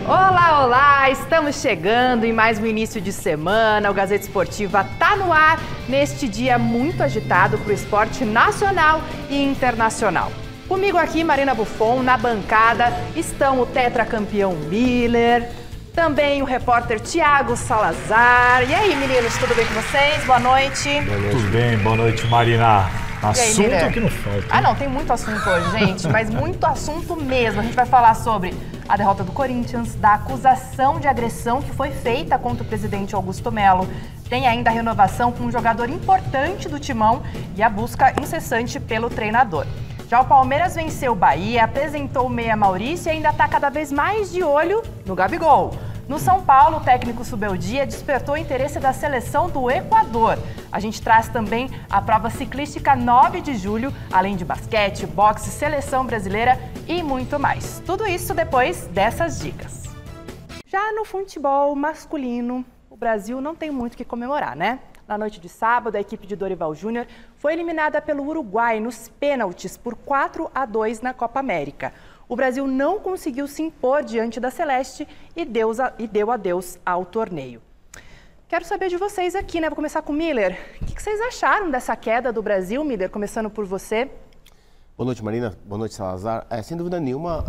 Olá, olá! Estamos chegando em mais um início de semana. O Gazeta Esportiva está no ar neste dia muito agitado para o esporte nacional e internacional. Comigo aqui, Marina Buffon, na bancada estão o tetracampeão Miller, também o repórter Thiago Salazar. E aí, meninos, tudo bem com vocês? Boa noite. Tudo bem, boa noite, Marina. Assunto Miller? que não falta. Ah, não, tem muito assunto hoje, gente, mas muito assunto mesmo. A gente vai falar sobre a derrota do Corinthians, da acusação de agressão que foi feita contra o presidente Augusto Melo. Tem ainda a renovação com um jogador importante do Timão e a busca incessante pelo treinador. Já o Palmeiras venceu o Bahia, apresentou o meia Maurício e ainda está cada vez mais de olho no Gabigol. No São Paulo, o técnico Subeldia despertou o interesse da seleção do Equador. A gente traz também a prova ciclística 9 de julho, além de basquete, boxe, seleção brasileira e muito mais. Tudo isso depois dessas dicas. Já no futebol masculino, o Brasil não tem muito o que comemorar, né? Na noite de sábado, a equipe de Dorival Júnior foi eliminada pelo Uruguai nos pênaltis por 4-2 na Copa América. O Brasil não conseguiu se impor diante da Celeste e deu adeus ao torneio. Quero saber de vocês aqui, né? Vou começar com o Miller. O que vocês acharam dessa queda do Brasil, Miller? Começando por você. Boa noite, Marina. Boa noite, Salazar. Sem dúvida nenhuma,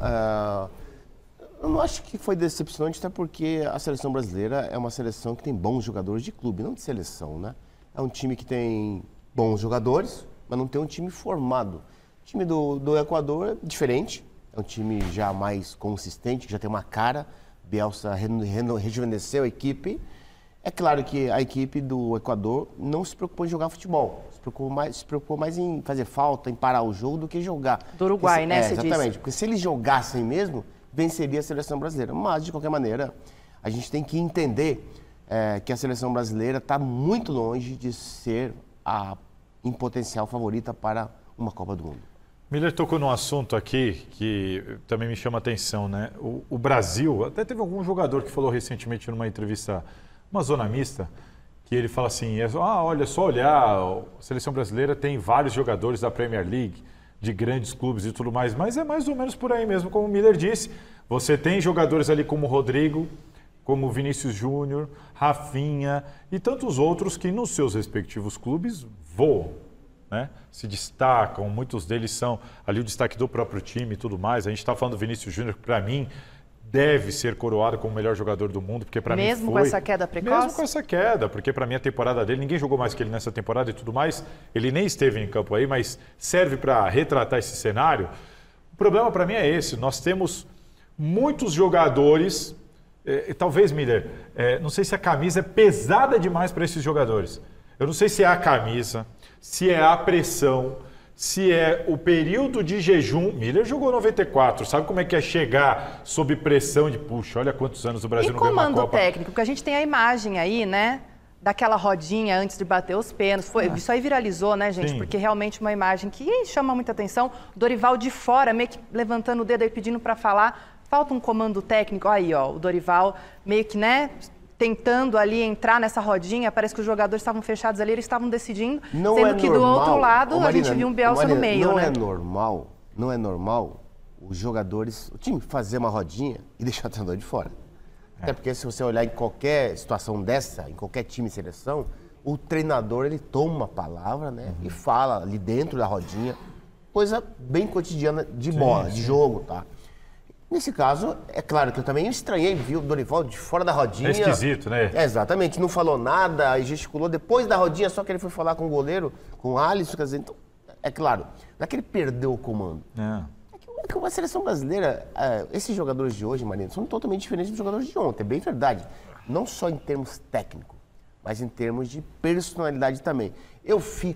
eu não acho que foi decepcionante, até porque a seleção brasileira é uma seleção que tem bons jogadores de clube, não de seleção, né? É um time que tem bons jogadores, mas não tem um time formado. O time do Equador é diferente. É um time já mais consistente, que já tem uma cara. Bielsa rejuvenesceu a equipe. É claro que a equipe do Equador não se preocupou em jogar futebol. Se preocupou mais em fazer falta, em parar o jogo, do que jogar. Do Uruguai, né? Exatamente. Porque se eles jogassem mesmo, venceria a seleção brasileira. Mas, de qualquer maneira, a gente tem que entender que a seleção brasileira está muito longe de ser em potencial favorita para uma Copa do Mundo. Miller tocou num assunto aqui que também me chama a atenção, né? O Brasil, até teve algum jogador que falou recentemente numa entrevista, uma zona mista, que ele fala assim, olha, só olhar, a seleção brasileira tem vários jogadores da Premier League, de grandes clubes e tudo mais, mas é mais ou menos por aí mesmo, como o Miller disse. Você tem jogadores ali como o Rodrigo, como o Vinícius Júnior, Rafinha e tantos outros que nos seus respectivos clubes voam. Né? Se destacam, muitos deles são ali o destaque do próprio time e tudo mais. A gente está falando do Vinícius Júnior, que para mim deve ser coroado como o melhor jogador do mundo, porque para mim foi... Mesmo com essa queda precoce? Mesmo com essa queda, porque para mim a temporada dele, ninguém jogou mais que ele nessa temporada e tudo mais, ele nem esteve em campo aí, mas serve para retratar esse cenário. O problema para mim é esse, nós temos muitos jogadores, talvez, Miller, não sei se a camisa é pesada demais para esses jogadores. Eu não sei se é a camisa, se é a pressão, se é o período de jejum. Miller jogou 94, sabe como é que é chegar sob pressão de, puxa, olha quantos anos o Brasil não ganhou uma Copa. E comando técnico, porque a gente tem a imagem aí, né, daquela rodinha antes de bater os pênaltis. Isso aí viralizou, né, gente? Sim. Porque realmente uma imagem que chama muita atenção. Dorival de fora, meio que levantando o dedo aí, pedindo para falar. Falta um comando técnico. Aí, ó, o Dorival meio que, né, tentando ali entrar nessa rodinha, parece que os jogadores estavam fechados ali, eles estavam decidindo, não sendo é que normal, do outro lado Marina, a gente viu um Bielsa no meio, não né? Não é normal os jogadores, o time fazer uma rodinha e deixar o treinador de fora. Até porque se você olhar em qualquer situação dessa, em qualquer time e seleção, o treinador ele toma a palavra, né, e fala ali dentro da rodinha, coisa bem cotidiana de bola, de jogo, tá? Nesse caso, é claro que eu também estranhei, vi o Dorival de fora da rodinha. É esquisito, né? Exatamente, não falou nada e gesticulou. Depois da rodinha, só que ele foi falar com o goleiro, com o Alisson, quer dizer, então, é claro, não é que ele perdeu o comando. É que a seleção brasileira, esses jogadores de hoje, Marina, são totalmente diferentes dos jogadores de ontem, é bem verdade. Não só em termos técnicos, mas em termos de personalidade também. Eu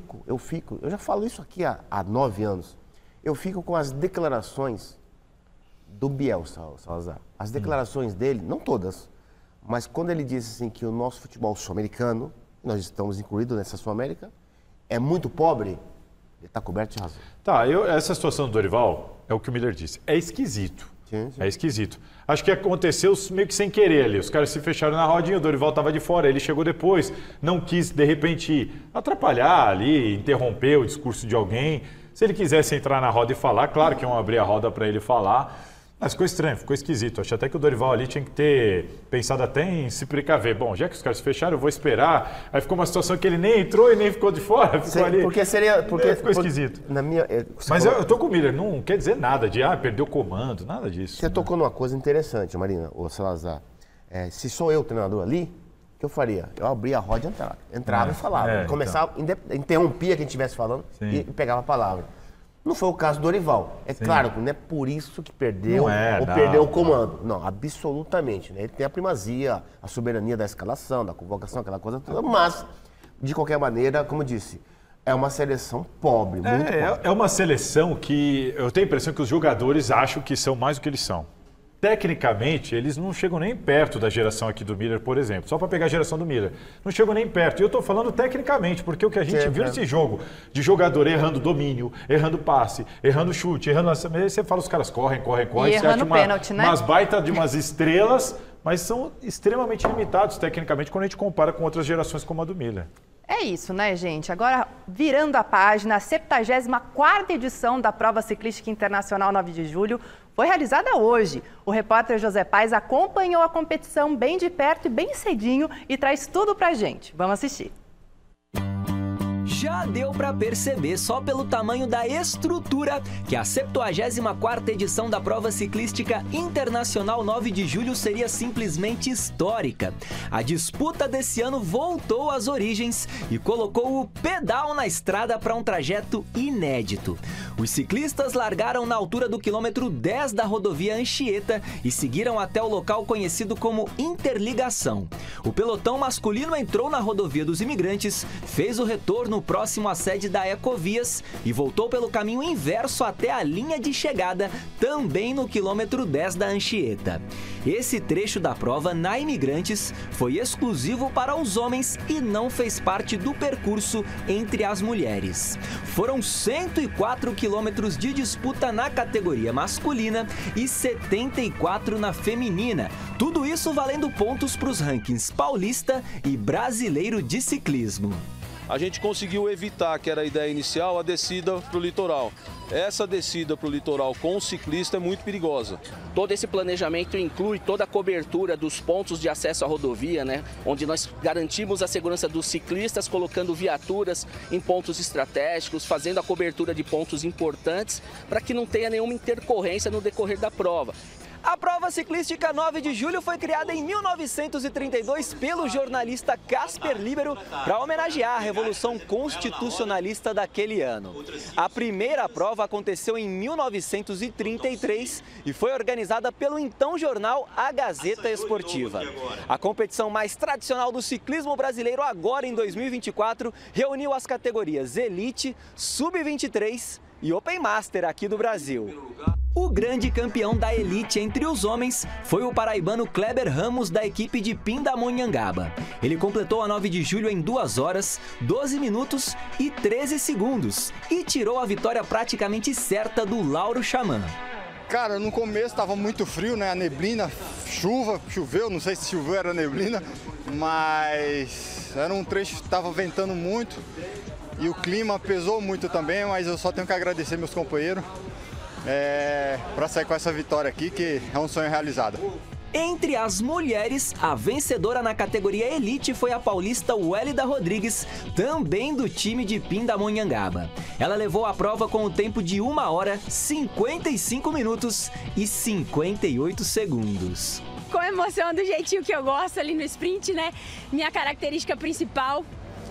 já falo isso aqui há 9 anos, eu fico com as declarações do Bielsa, Salazar. As declarações dele, não todas, mas quando ele disse assim que o nosso futebol sul-americano, nós estamos incluídos nessa Sul-América, é muito pobre, ele está coberto de razão. Tá, essa situação do Dorival, é o que o Miller disse, é esquisito. Sim. É esquisito. Acho que aconteceu meio que sem querer ali. Os caras se fecharam na rodinha, o Dorival estava de fora, ele chegou depois, não quis, de repente, atrapalhar ali, interromper o discurso de alguém. Se ele quisesse entrar na roda e falar, claro que iam abrir a roda para ele falar. Mas ficou estranho, ficou esquisito. Acho até que o Dorival ali tinha que ter pensado até em se precaver. Bom, já que os caras fecharam, eu vou esperar. Aí ficou uma situação que ele nem entrou e nem ficou de fora. Ficou ali. Ficou esquisito. Mas eu tô com o Miller, não quer dizer nada de perdeu o comando, nada disso. Você tocou numa coisa interessante, Marina, ô Salazar. Se sou eu o treinador ali, o que eu faria? Eu abria a roda e entrava e falava. Começava, interrompia quem estivesse falando e pegava a palavra. Não foi o caso do Dorival. Claro, não é por isso que perdeu perdeu o comando. Não, absolutamente. Né? Ele tem a primazia, a soberania da escalação, da convocação, aquela coisa toda. Mas, de qualquer maneira, como eu disse, é uma seleção pobre, muito pobre. É uma seleção que eu tenho a impressão que os jogadores acham que são mais do que eles são. Tecnicamente, eles não chegam nem perto da geração aqui do Miller, por exemplo. Só para pegar a geração do Miller. Não chegam nem perto. E eu estou falando tecnicamente, porque o que a gente viu nesse jogo, de jogador errando domínio, errando passe, errando chute, errando... Aí você fala, os caras correm. E errando pênalti, né? Umas baita de umas estrelas, mas são extremamente limitados tecnicamente quando a gente compara com outras gerações como a do Miller. É isso, né, gente? Agora, virando a página, a 74ª edição da Prova Ciclística Internacional 9 de Julho foi realizada hoje. O repórter José Paes acompanhou a competição bem de perto e bem cedinho e traz tudo pra gente. Vamos assistir. Já deu para perceber só pelo tamanho da estrutura que a 74ª edição da Prova Ciclística Internacional 9 de Julho seria simplesmente histórica. A disputa desse ano voltou às origens e colocou o pedal na estrada para um trajeto inédito. Os ciclistas largaram na altura do quilômetro 10 da rodovia Anchieta e seguiram até o local conhecido como Interligação. O pelotão masculino entrou na rodovia dos Imigrantes, fez o retorno próximo à sede da Ecovias e voltou pelo caminho inverso até a linha de chegada, também no quilômetro 10 da Anchieta. Esse trecho da prova na Imigrantes foi exclusivo para os homens e não fez parte do percurso entre as mulheres. Foram 104 quilômetros de disputa na categoria masculina e 74 na feminina. Tudo isso valendo pontos para os rankings paulista e brasileiro de ciclismo. A gente conseguiu evitar, que era a ideia inicial, a descida para o litoral. Essa descida para o litoral com o ciclista é muito perigosa. Todo esse planejamento inclui toda a cobertura dos pontos de acesso à rodovia, né? Onde nós garantimos a segurança dos ciclistas, colocando viaturas em pontos estratégicos, fazendo a cobertura de pontos importantes para que não tenha nenhuma intercorrência no decorrer da prova. A Prova Ciclística 9 de Julho foi criada em 1932 pelo jornalista Casper Libero para homenagear a Revolução Constitucionalista daquele ano. A primeira prova aconteceu em 1933 e foi organizada pelo então jornal A Gazeta Esportiva. A competição mais tradicional do ciclismo brasileiro agora em 2024 reuniu as categorias Elite, Sub-23 e Open Master aqui do Brasil. O grande campeão da elite entre os homens foi o paraibano Kleber Ramos, da equipe de Pindamonhangaba. Ele completou a 9 de julho em 2 horas, 12 minutos e 13 segundos e tirou a vitória praticamente certa do Lauro Xamã. Cara, no começo estava muito frio, né? A neblina, choveu, não sei se choveu, era neblina, mas era um trecho que estava ventando muito e o clima pesou muito também, mas eu só tenho que agradecer meus companheiros. Para sair com essa vitória aqui, que é um sonho realizado. Entre as mulheres, a vencedora na categoria Elite foi a paulista Wélida Rodrigues, também do time de Pindamonhangaba. Ela levou a prova com o tempo de 1 hora, 55 minutos e 58 segundos. Com emoção, do jeitinho que eu gosto ali no sprint, né? Minha característica principal.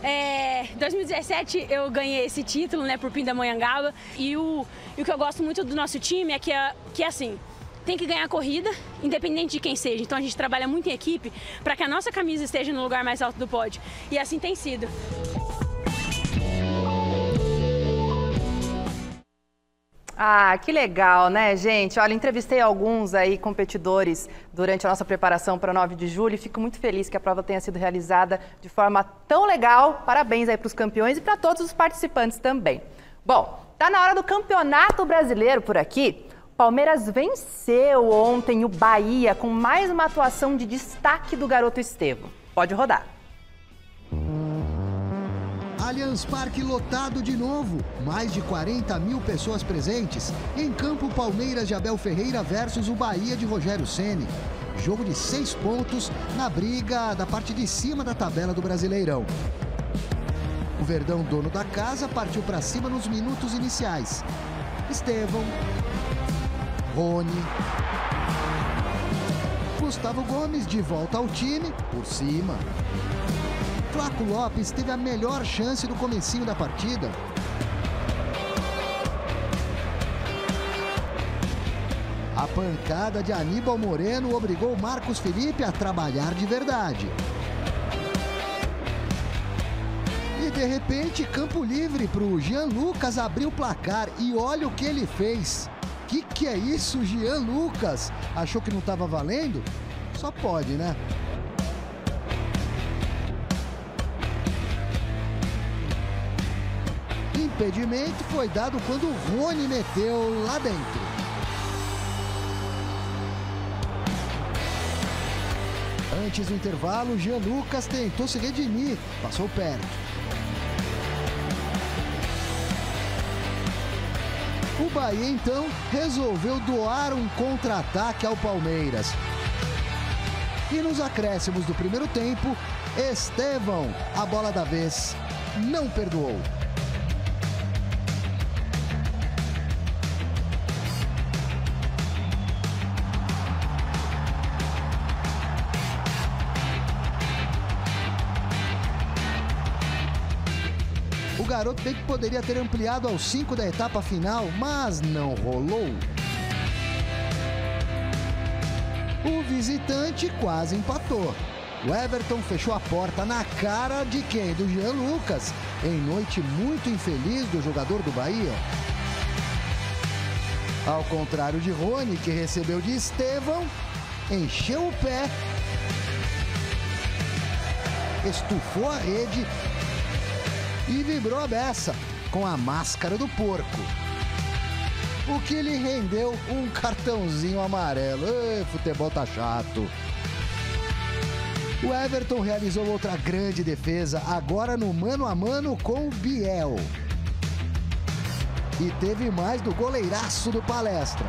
2017 eu ganhei esse título, né, por Pindamonhangaba, e o que eu gosto muito do nosso time é que assim, tem que ganhar a corrida, independente de quem seja. Então a gente trabalha muito em equipe para que a nossa camisa esteja no lugar mais alto do pódio, e assim tem sido. Ah, que legal, né, gente? Olha, entrevistei alguns aí competidores durante a nossa preparação para 9 de julho e fico muito feliz que a prova tenha sido realizada de forma tão legal. Parabéns aí para os campeões e para todos os participantes também. Bom, tá na hora do Campeonato Brasileiro por aqui. Palmeiras venceu ontem o Bahia com mais uma atuação de destaque do garoto Estevão. Pode rodar. Allianz Parque lotado de novo. Mais de 40 mil pessoas presentes. Em campo, Palmeiras de Abel Ferreira versus o Bahia de Rogério Ceni. Jogo de 6 pontos na briga da parte de cima da tabela do Brasileirão. O Verdão, dono da casa, partiu para cima nos minutos iniciais. Estevão, Rony, Gustavo Gomes de volta ao time, por cima. Flaco Lopes teve a melhor chance do comecinho da partida. A pancada de Aníbal Moreno obrigou Marcos Felipe a trabalhar de verdade. E de repente, campo livre para o Jean Lucas abrir o placar. E olha o que ele fez. Que é isso, Jean Lucas? Achou que não estava valendo? Só pode, né? Impedimento foi dado quando o Rony meteu lá dentro. Antes do intervalo, Jean Lucas tentou se redimir, passou perto. O Bahia, então, resolveu doar um contra-ataque ao Palmeiras. E nos acréscimos do primeiro tempo, Estevão, a bola da vez, não perdoou. O garoto bem que poderia ter ampliado aos 5 da etapa final, mas não rolou. O visitante quase empatou. O Everton fechou a porta na cara de quem? Do Jean Lucas, em noite muito infeliz do jogador do Bahia. Ao contrário de Rony, que recebeu de Estevão, encheu o pé, estufou a rede e vibrou a beça com a máscara do porco. O que lhe rendeu um cartãozinho amarelo. Ei, futebol tá chato. O Everton realizou outra grande defesa, agora no mano a mano com o Biel. E teve mais do goleiraço do Palestra.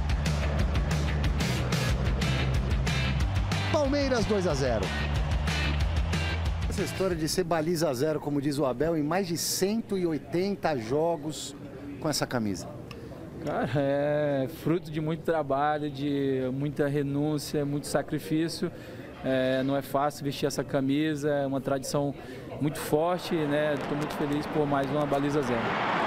Palmeiras 2-0. Essa história de ser baliza zero, como diz o Abel, em mais de 180 jogos com essa camisa. Cara, é fruto de muito trabalho, de muita renúncia, muito sacrifício. Não é fácil vestir essa camisa, é uma tradição muito forte, né? Estou muito feliz por mais uma baliza zero.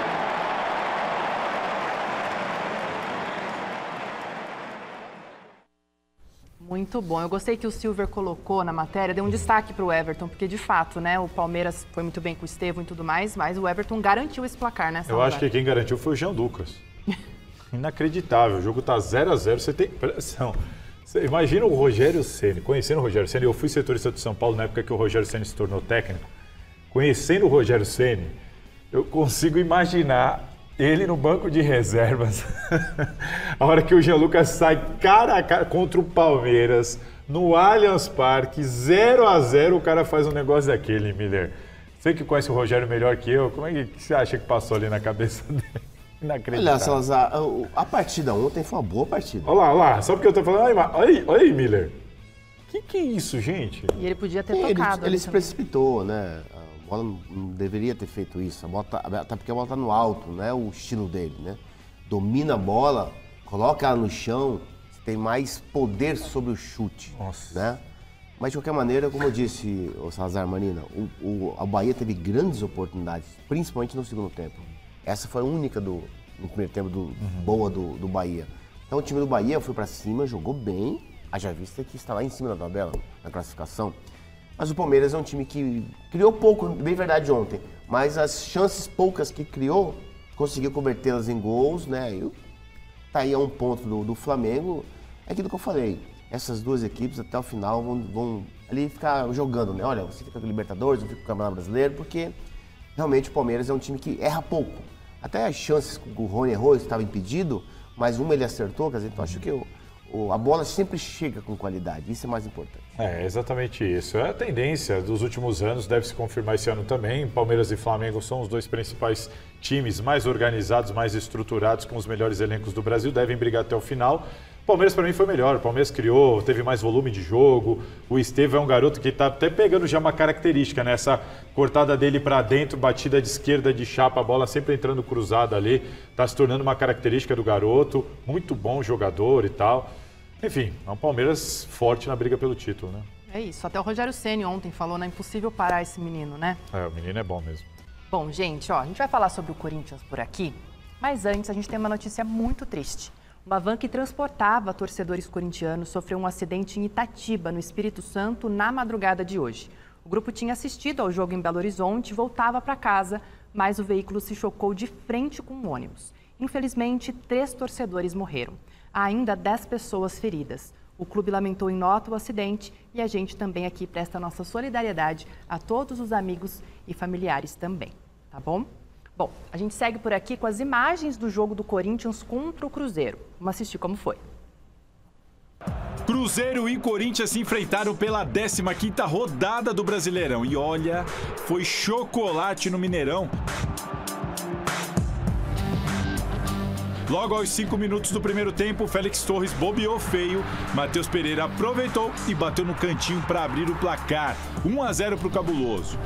Muito bom. Eu gostei que o Silver colocou na matéria, deu um destaque para o Everton, porque de fato, né, o Palmeiras foi muito bem com o Estevão e tudo mais, mas o Everton garantiu esse placar, né, Salazar? Eu acho que quem garantiu foi o Jean Lucas. Inacreditável. O jogo tá 0-0. Você tem pressão. Você imagina o Rogério Ceni, conhecendo o Rogério Ceni, eu fui setorista de São Paulo na época que o Rogério Ceni se tornou técnico. Conhecendo o Rogério Ceni, eu consigo imaginar ele no banco de reservas. A hora que o Jean Lucas sai cara a cara contra o Palmeiras, no Allianz Parque, 0-0, o cara faz um negócio daquele, Miller. Você que conhece o Rogério melhor que eu, como é que você acha que passou ali na cabeça dele? Inacreditável. Olha, Salazar, a partida ontem foi uma boa partida. Olha lá, só porque eu tô falando, olha aí, Miller. Que é isso, gente? E ele podia ter tocado. Ele se precipitou, né? A bola não deveria ter feito isso. Até porque a bola tá no alto, não é o estilo dele, né? Domina a bola, coloca ela no chão, você tem mais poder sobre o chute. Nossa. Né? Mas de qualquer maneira, como eu disse, o Salazar Marina, a Bahia teve grandes oportunidades, principalmente no segundo tempo. Essa foi a única no primeiro tempo boa do Bahia. Então o time do Bahia foi pra cima, jogou bem, haja vista que está lá em cima da tabela, na classificação. Mas o Palmeiras é um time que criou pouco, bem verdade, ontem. Mas as chances poucas que criou, conseguiu convertê-las em gols, né? E tá aí a um ponto do Flamengo. É aquilo que eu falei. Essas duas equipes até o final vão ali ficar jogando, né? Olha, você fica com o Libertadores, eu fico com o Campeonato Brasileiro, porque realmente o Palmeiras é um time que erra pouco. Até as chances que o Rony errou, estava impedido, mas uma ele acertou, quer dizer, então acho que a bola sempre chega com qualidade, isso é mais importante. É exatamente isso. É a tendência dos últimos anos, deve se confirmar esse ano também. Palmeiras e Flamengo são os dois principais times mais organizados, mais estruturados, com os melhores elencos do Brasil, devem brigar até o final. O Palmeiras, para mim, foi melhor. O Palmeiras criou, teve mais volume de jogo. O Estevão é um garoto que está até pegando já uma característica, né? Essa cortada dele para dentro, batida de esquerda de chapa, a bola sempre entrando cruzada ali. Está se tornando uma característica do garoto. Muito bom jogador e tal. Enfim, é um Palmeiras forte na briga pelo título, né? É isso. Até o Rogério Ceni ontem falou, né? Impossível parar esse menino, né? É, o menino é bom mesmo. Bom, gente, ó, a gente vai falar sobre o Corinthians por aqui, mas antes a gente tem uma notícia muito triste. Uma van que transportava torcedores corintianos sofreu um acidente em Itatiba, no Espírito Santo, na madrugada de hoje. O grupo tinha assistido ao jogo em Belo Horizonte e voltava para casa, mas o veículo se chocou de frente com um ônibus. Infelizmente, 3 torcedores morreram. Há ainda 10 pessoas feridas. O clube lamentou em nota o acidente e a gente também aqui presta nossa solidariedade a todos os amigos e familiares também, tá bom? Bom, a gente segue por aqui com as imagens do jogo do Corinthians contra o Cruzeiro. Vamos assistir como foi. Cruzeiro e Corinthians se enfrentaram pela 15ª rodada do Brasileirão. E olha, foi chocolate no Mineirão. Logo aos 5 minutos do primeiro tempo, Félix Torres bobeou feio. Matheus Pereira aproveitou e bateu no cantinho para abrir o placar. 1-0 para o Cabuloso.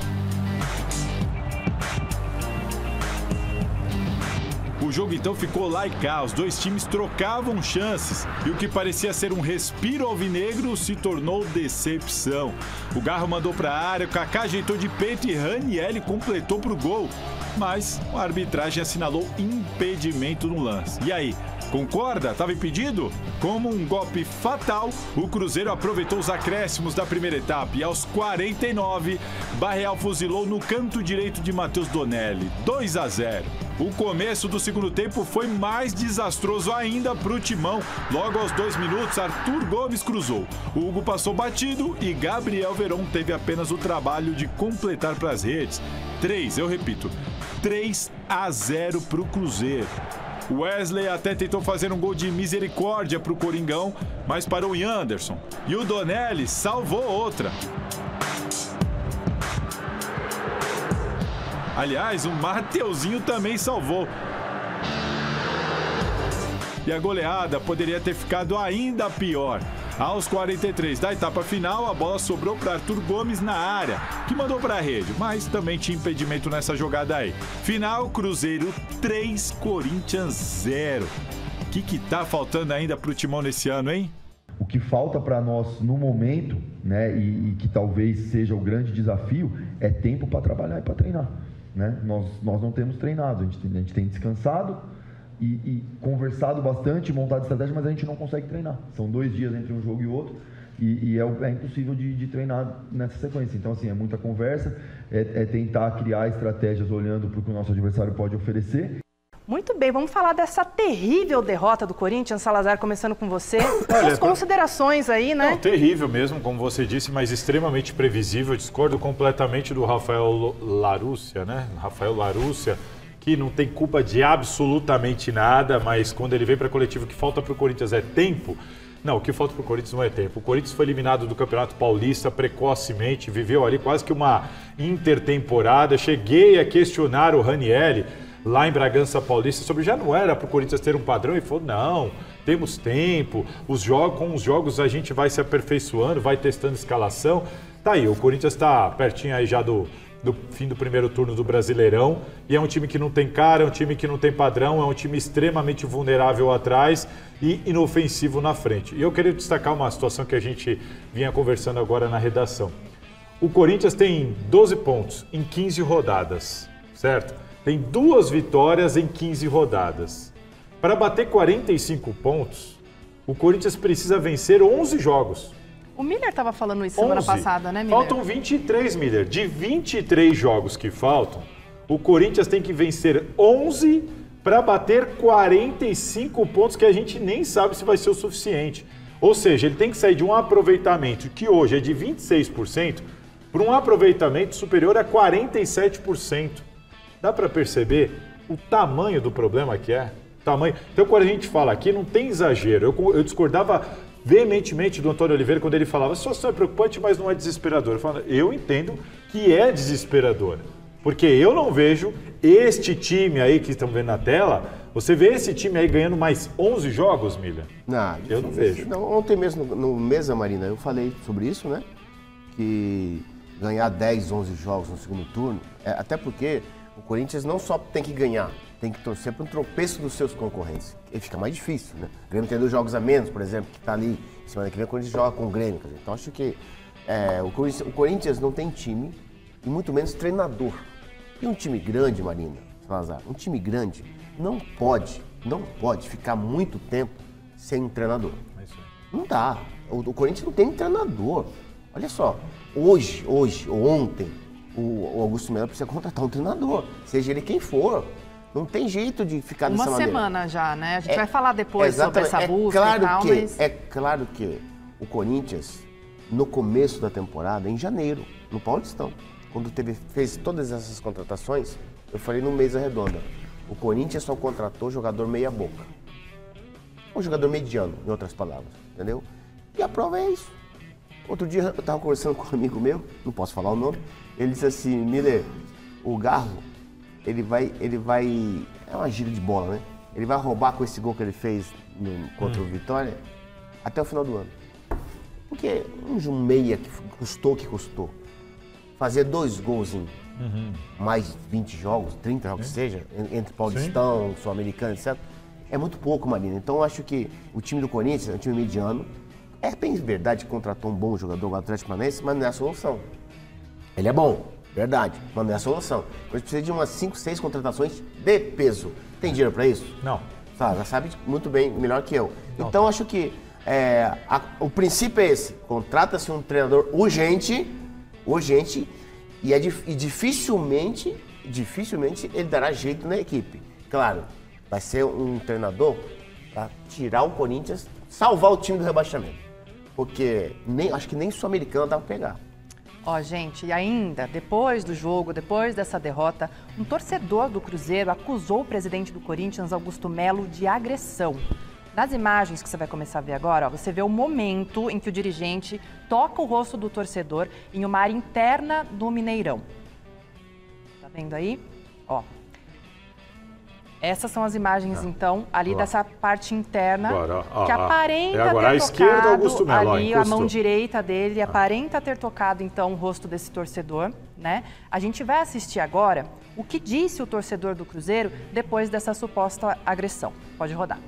O jogo então ficou lá e cá, os dois times trocavam chances e o que parecia ser um respiro alvinegro se tornou decepção. O Garro mandou para a área, o Kaká ajeitou de peito e Ranieri completou para o gol. Mas a arbitragem assinalou impedimento no lance. E aí, concorda? Estava impedido? Como um golpe fatal, o Cruzeiro aproveitou os acréscimos da primeira etapa e aos 49, Barreal fuzilou no canto direito de Matheus Donelli, 2-0. O começo do segundo tempo foi mais desastroso ainda para o Timão. Logo aos 2 minutos, Arthur Gomes cruzou. O Hugo passou batido e Gabriel Veron teve apenas o trabalho de completar para as redes. 3-0 para o Cruzeiro. Wesley até tentou fazer um gol de misericórdia para o Coringão, mas parou em Anderson. E o Donelli salvou outra. Aliás, o Mateuzinho também salvou. E a goleada poderia ter ficado ainda pior. Aos 43 da etapa final, a bola sobrou para Arthur Gomes na área, que mandou para a rede, mas também tinha impedimento nessa jogada aí. Final, Cruzeiro 3, Corinthians 0. O que tá faltando ainda para o Timão nesse ano, hein? O que falta para nós no momento, né, e que talvez seja o grande desafio, é tempo para trabalhar e para treinar. Né? Nós não temos treinado, a gente tem descansado e conversado bastante, montado estratégia, mas a gente não consegue treinar. São 2 dias entre um jogo e outro e é impossível de treinar nessa sequência. Então, assim, é muita conversa, é tentar criar estratégias olhando para o que o nosso adversário pode oferecer. Muito bem, vamos falar dessa terrível derrota do Corinthians. Salazar, começando com você. As considerações aí, né? Não, terrível mesmo, como você disse, mas extremamente previsível. Eu discordo completamente do Rafael Larúcia, né? Rafael Larúcia, que não tem culpa de absolutamente nada, mas quando ele vem para coletivo, o que falta para o Corinthians é tempo. Não, o que falta para o Corinthians não é tempo. O Corinthians foi eliminado do Campeonato Paulista precocemente, viveu ali quase que uma intertemporada. Cheguei a questionar o Ranieri lá em Bragança Paulista sobre já não era para o Corinthians ter um padrão. E falou, não, temos tempo, com os jogos a gente vai se aperfeiçoando, vai testando escalação. Tá aí, o Corinthians está pertinho aí já do fim do primeiro turno do Brasileirão e é um time que não tem cara, é um time que não tem padrão, é um time extremamente vulnerável atrás e inofensivo na frente. E eu queria destacar uma situação que a gente vinha conversando agora na redação. O Corinthians tem 12 pontos em 15 rodadas, certo? Tem 2 vitórias em 15 rodadas. Para bater 45 pontos, o Corinthians precisa vencer 11 jogos. O Miller estava falando isso semana passada, né, Miller? Faltam 23, Miller. De 23 jogos que faltam, o Corinthians tem que vencer 11 para bater 45 pontos, que a gente nem sabe se vai ser o suficiente. Ou seja, ele tem que sair de um aproveitamento que hoje é de 26% para um aproveitamento superior a 47%. Dá para perceber o tamanho do problema que é? O tamanho. Então, quando a gente fala aqui, não tem exagero. Eu discordava veementemente do Antônio Oliveira quando ele falava: a situação é preocupante, mas não é desesperadora. Eu entendo que é desesperadora, porque eu não vejo este time aí que estão vendo na tela. Você vê esse time aí ganhando mais 11 jogos, Milha? Não, eu não vejo. Não, ontem mesmo, no Mesa Marina, eu falei sobre isso, né? Que ganhar 10, 11 jogos no segundo turno, até porque o Corinthians não só tem que ganhar, tem que torcer para um tropeço dos seus concorrentes. E fica mais difícil, né? O Grêmio tem 2 jogos a menos, por exemplo, que está ali. Semana que vem o Corinthians joga com o Grêmio. Então acho que o Corinthians não tem time, e muito menos treinador. E um time grande, Marina, Salazar, um time grande não pode ficar muito tempo sem um treinador. Não dá. O Corinthians não tem treinador. Olha só, hoje ou ontem, o Augusto Melo precisa contratar um treinador, seja ele quem for. Não tem jeito de ficar dessa maneira. Uma semana já, né? A gente vai falar depois sobre essa busca claro e tal, mas... É claro que o Corinthians, no começo da temporada, em janeiro, no Paulistão, quando fez todas essas contratações, eu falei no Mesa Redonda, o Corinthians só contratou jogador meia boca. Um jogador mediano, em outras palavras, entendeu? E a prova é isso. Outro dia eu estava conversando com um amigo meu, não posso falar o nome, ele disse assim: Miller, o Garro, ele vai, é uma gira de bola, né? Ele vai roubar com esse gol que ele fez contra o Vitória até o final do ano. Porque um meia que custou, fazer 2 gols em mais 20 jogos, 30 jogos que seja, entre Paulistão, Sul-Americano, etc., é muito pouco, Marina. Então eu acho que o time do Corinthians é um time mediano. É bem verdade que contratou um bom jogador, o Atlético Paranaense, mas não é a solução. Ele é bom, verdade, mas não é a solução. A gente precisa de umas 5, 6 contratações de peso. Tem dinheiro para isso? Não. Já sabe muito bem, melhor que eu. Não. Então acho que o princípio é esse. Contrata-se um treinador urgente, e dificilmente ele dará jeito na equipe. Claro, vai ser um treinador para tirar o Corinthians, salvar o time do rebaixamento. Porque acho que nem Sul-Americano dá para pegar. Ó, gente, e ainda, depois do jogo, depois dessa derrota, um torcedor do Cruzeiro acusou o presidente do Corinthians, Augusto Melo, de agressão. Nas imagens que você vai começar a ver agora, ó, você vê o momento em que o dirigente toca o rosto do torcedor em uma área interna do Mineirão. Tá vendo aí? Ó. Essas são as imagens, então, ali dessa parte interna, que aparenta ter a esquerda, tocado Augusto Melo, ali a mão direita dele, aparenta ter tocado, então, o rosto desse torcedor, né? A gente vai assistir agora o que disse o torcedor do Cruzeiro depois dessa suposta agressão. Pode rodar.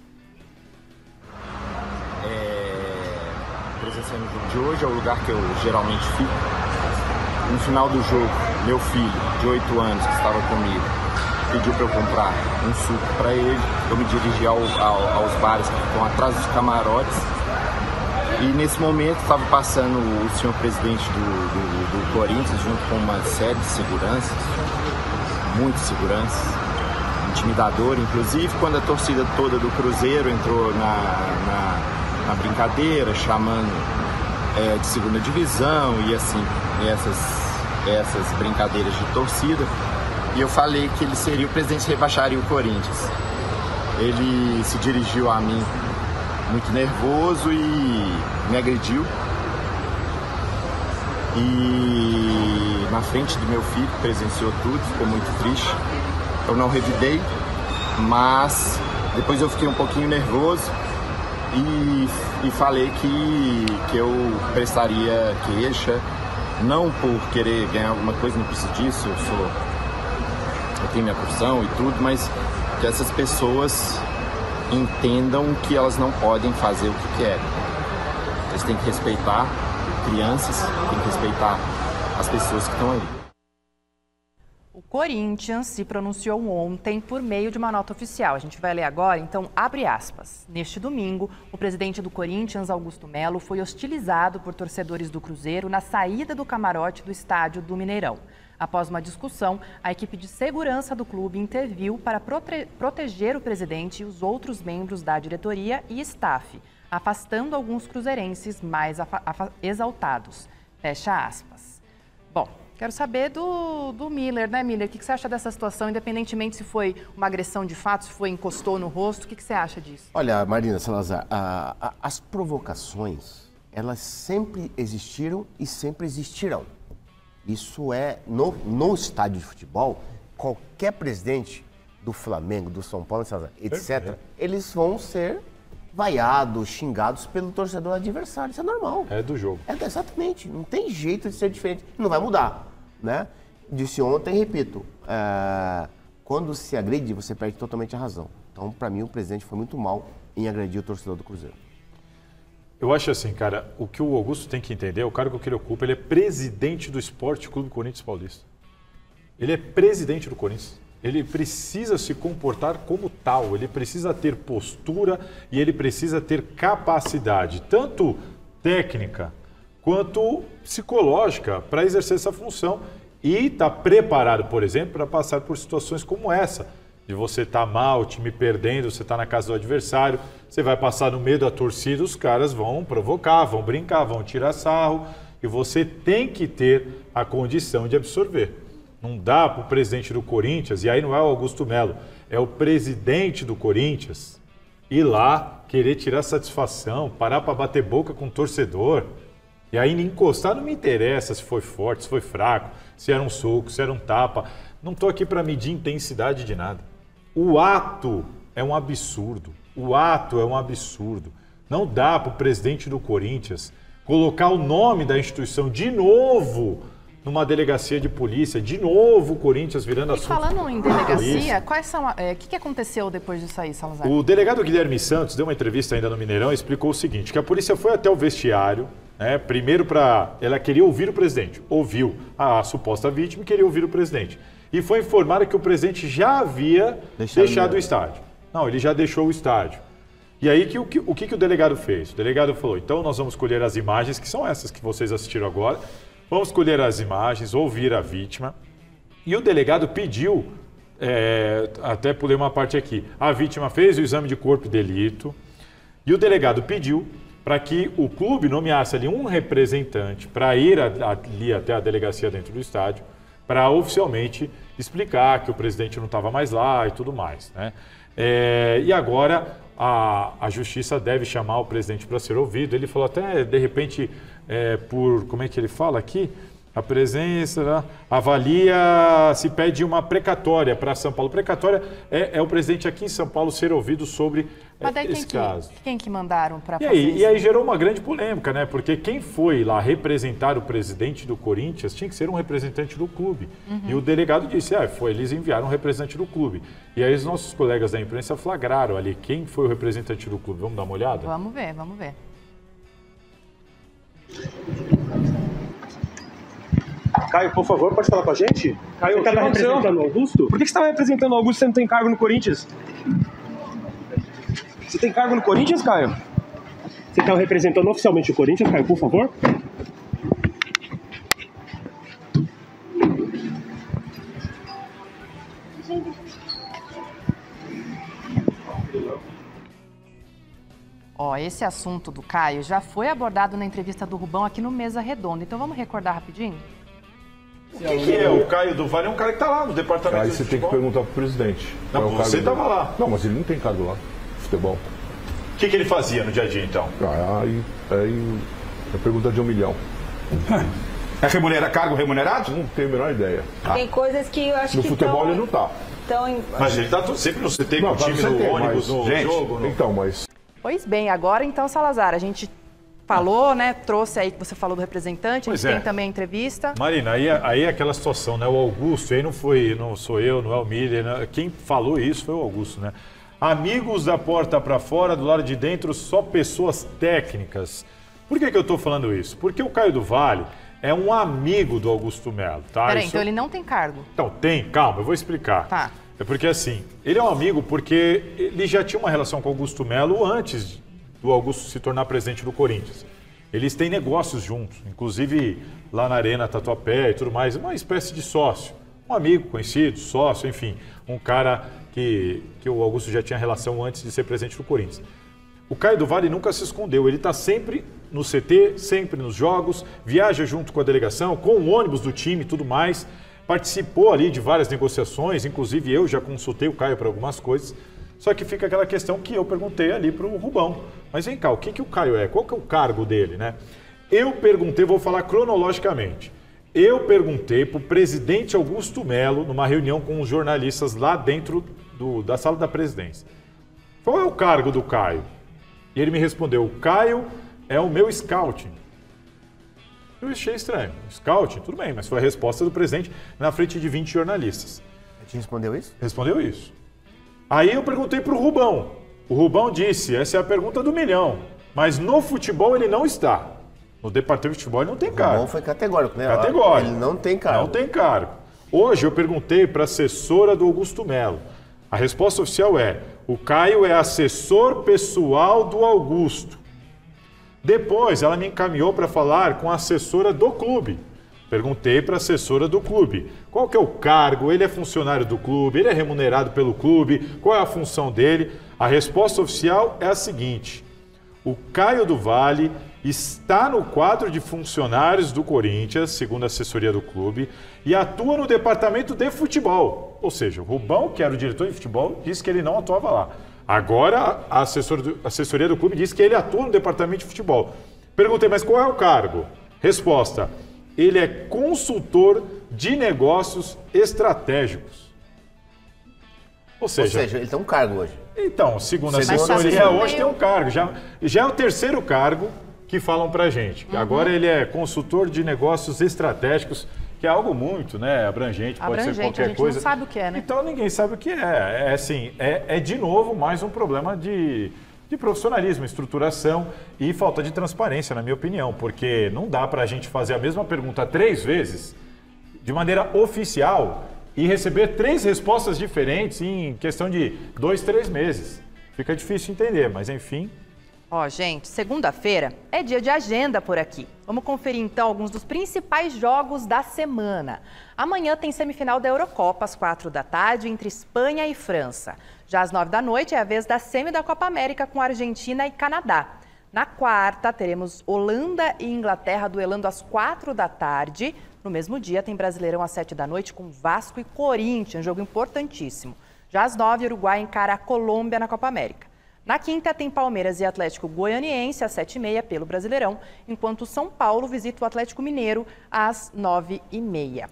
Presenciando o jogo de hoje, é o lugar que eu geralmente fico. No final do jogo, meu filho, de 8 anos, que estava comigo, pediu para eu comprar um suco para ele. Eu me dirigi aos bares que ficam atrás dos camarotes. E nesse momento estava passando o senhor presidente do Corinthians, junto com uma série de seguranças, muitos seguranças, intimidador. Inclusive, quando a torcida toda do Cruzeiro entrou na brincadeira, chamando de segunda divisão e assim, essas brincadeiras de torcida. E eu falei que ele seria o presidente que rebaixaria o Corinthians. Ele se dirigiu a mim muito nervoso e me agrediu. E na frente do meu filho, que presenciou tudo, ficou muito triste. Eu não revidei, mas depois eu fiquei um pouquinho nervoso e falei que eu prestaria queixa, não por querer ganhar alguma coisa, não preciso disso, eu tenho minha profissão e tudo, mas que essas pessoas entendam que elas não podem fazer o que querem. Eles têm que respeitar crianças, têm que respeitar as pessoas que estão ali. O Corinthians se pronunciou ontem por meio de uma nota oficial. A gente vai ler agora, então abre aspas. Neste domingo, o presidente do Corinthians, Augusto Melo, foi hostilizado por torcedores do Cruzeiro na saída do camarote do estádio do Mineirão. Após uma discussão, a equipe de segurança do clube interviu para proteger o presidente e os outros membros da diretoria e staff, afastando alguns cruzeirenses mais exaltados. Fecha aspas. Bom, Quero saber do Miller, né, Miller? O que você acha dessa situação, independentemente se foi uma agressão de fato, se foi encostou no rosto, o que você acha disso? Olha, Marina Salazar, as provocações, elas sempre existiram e sempre existirão. Isso é, no estádio de futebol, qualquer presidente do Flamengo, do São Paulo, etc., eles vão ser vaiados, xingados pelo torcedor adversário. Isso é normal. É do jogo. Exatamente. Não tem jeito de ser diferente. Não vai mudar, né? Disse ontem, repito, quando se agride, você perde totalmente a razão. Então, para mim, o presidente foi muito mal em agredir o torcedor do Cruzeiro. Eu acho assim, cara, o que o Augusto tem que entender, o cargo que ele ocupa, ele é presidente do Esporte Clube Corinthians Paulista. Ele é presidente do Corinthians. Ele precisa se comportar como tal, ele precisa ter postura e ele precisa ter capacidade, tanto técnica quanto psicológica, para exercer essa função e estar preparado, por exemplo, para passar por situações como essa, de você estar mal, o time perdendo, você está na casa do adversário, você vai passar no meio da torcida, os caras vão provocar, vão brincar, vão tirar sarro, e você tem que ter a condição de absorver. Não dá para o presidente do Corinthians, e aí não é o Augusto Melo, é o presidente do Corinthians, ir lá querer tirar satisfação, parar para bater boca com o torcedor. E aí encostar não me interessa se foi forte, se foi fraco, se era um soco, se era um tapa. Não estou aqui para medir intensidade de nada. O ato é um absurdo. O ato é um absurdo. Não dá para o presidente do Corinthians colocar o nome da instituição de novo numa delegacia de polícia, de novo o Corinthians virando assunto. Falando em delegacia, quais são o que aconteceu depois disso aí, Salazar? O delegado Guilherme Santos deu uma entrevista ainda no Mineirão e explicou o seguinte, que a polícia foi até o vestiário, né, primeiro ela queria ouvir o presidente, ouviu a suposta vítima e queria ouvir o presidente. E foi informado que o presidente já havia deixado o estádio. Não, ele já deixou o estádio. E aí, o que o delegado fez? O delegado falou, então nós vamos colher as imagens, que são essas que vocês assistiram agora, vamos colher as imagens, ouvir a vítima. E o delegado pediu, até pulei uma parte aqui, a vítima fez o exame de corpo de delito e o delegado pediu para que o clube nomeasse ali um representante para ir ali até a delegacia dentro do estádio, para oficialmente explicar que o presidente não estava mais lá e tudo mais, né? E agora a justiça deve chamar o presidente para ser ouvido. Ele falou até, de repente, como é que ele fala aqui? A presença, avalia, se pede uma precatória para São Paulo. Precatória é o presidente aqui em São Paulo ser ouvido sobre esse caso. Quem que mandaram para fazer isso? E aí gerou uma grande polêmica, né? Porque quem foi lá representar o presidente do Corinthians tinha que ser um representante do clube. Uhum. E o delegado disse, eles enviaram um representante do clube. E aí os nossos colegas da imprensa flagraram ali quem foi o representante do clube. Vamos dar uma olhada? Vamos ver, vamos ver. Caio, por favor, pode falar com a gente? Caio, você estava representando o Augusto? Por que você estava representando o Augusto se você não tem cargo no Corinthians? Você tem cargo no Corinthians, Caio? Você estava representando oficialmente o Corinthians, Caio, por favor? Esse assunto do Caio já foi abordado na entrevista do Rubão aqui no Mesa Redonda. Então vamos recordar rapidinho? O que é o Caio do Vale? É um cara que está lá no departamento de futebol. Aí você tem que perguntar pro presidente. Não, você estava lá. Não, mas ele não tem cargo lá, futebol. O que ele fazia no dia a dia, então? Aí é pergunta de 1 milhão. É cargo remunerado? Não tenho a menor ideia. Tem coisas que eu acho no que futebol ele não tá. Mas ele está sempre no CT com o time no ônibus, no jogo. Então, mas... Pois bem, agora então, Salazar, a gente falou, né, trouxe aí que você falou do representante, a gente tem também a entrevista. Marina, aí é aquela situação, né, o Augusto, aí não sou eu, não é o Miller, né? Quem falou isso foi o Augusto, né? Amigos da porta para fora, do lado de dentro, só pessoas técnicas. Por que eu estou falando isso? Porque o Caio do Vale é um amigo do Augusto Melo, tá? Peraí, então ele não tem cargo? Então, tem, calma, eu vou explicar. Tá. É porque assim, ele é um amigo porque ele já tinha uma relação com o Augusto Melo antes do Augusto se tornar presidente do Corinthians. Eles têm negócios juntos, inclusive lá na Arena Tatuapé e tudo mais, uma espécie de sócio. Um amigo conhecido, sócio, enfim, um cara que o Augusto já tinha relação antes de ser presidente do Corinthians. O Caio do Vale nunca se escondeu, ele está sempre no CT, sempre nos jogos, viaja junto com a delegação, com o ônibus do time e tudo mais. Participou ali de várias negociações, inclusive eu já consultei o Caio para algumas coisas. Só que fica aquela questão que eu perguntei ali para o Rubão. Mas vem cá, o que o Caio é? Qual que é o cargo dele, né? Eu perguntei, vou falar cronologicamente. Eu perguntei para o presidente Augusto Melo, numa reunião com os jornalistas lá dentro da sala da presidência. Qual é o cargo do Caio? E ele me respondeu, o Caio é o meu scouting. Eu achei estranho. Scouting, tudo bem, mas foi a resposta do presidente na frente de 20 jornalistas. Ele te respondeu isso? Respondeu isso. Aí eu perguntei para o Rubão. O Rubão disse, essa é a pergunta do milhão. Mas no futebol ele não está. No departamento de futebol ele não tem cargo. O Rubão foi categórico, né? Categórico. Ele não tem cargo. Não tem cargo. Hoje eu perguntei para a assessora do Augusto Melo. A resposta oficial é, o Caio é assessor pessoal do Augusto. Depois ela me encaminhou para falar com a assessora do clube. Perguntei para a assessora do clube, qual que é o cargo, ele é funcionário do clube, ele é remunerado pelo clube, qual é a função dele? A resposta oficial é a seguinte, o Caio do Valle está no quadro de funcionários do Corinthians, segundo a assessoria do clube, e atua no departamento de futebol. Ou seja, o Rubão, que era o diretor de futebol, disse que ele não atuava lá. Agora, a assessoria do clube diz que ele atua no departamento de futebol. Perguntei, mas qual é o cargo? Resposta, ele é consultor de negócios estratégicos. Ou seja, ele tem um cargo hoje. Então, segundo a assessoria, hoje tem um cargo. Já é o terceiro cargo que falam pra gente. Agora ele é consultor de negócios estratégicos, que é algo muito, né, abrangente, pode ser qualquer a gente coisa. Não sabe o que é, né? Então ninguém sabe o que é. É de novo mais um problema de profissionalismo, estruturação e falta de transparência, na minha opinião, porque não dá pra gente fazer a mesma pergunta 3 vezes de maneira oficial e receber 3 respostas diferentes em questão de 2, 3 meses. Fica difícil entender, mas enfim. Ó, gente, segunda-feira é dia de agenda por aqui. Vamos conferir então alguns dos principais jogos da semana. Amanhã tem semifinal da Eurocopa às 4 da tarde entre Espanha e França. Já às 9 da noite é a vez da semi da Copa América com Argentina e Canadá. Na quarta teremos Holanda e Inglaterra duelando às 4 da tarde. No mesmo dia tem Brasileirão às 7 da noite com Vasco e Corinthians, jogo importantíssimo. Já às 9, Uruguai encara a Colômbia na Copa América. Na quinta, tem Palmeiras e Atlético Goianiense às 7h30 pelo Brasileirão, enquanto São Paulo visita o Atlético Mineiro às 9h30.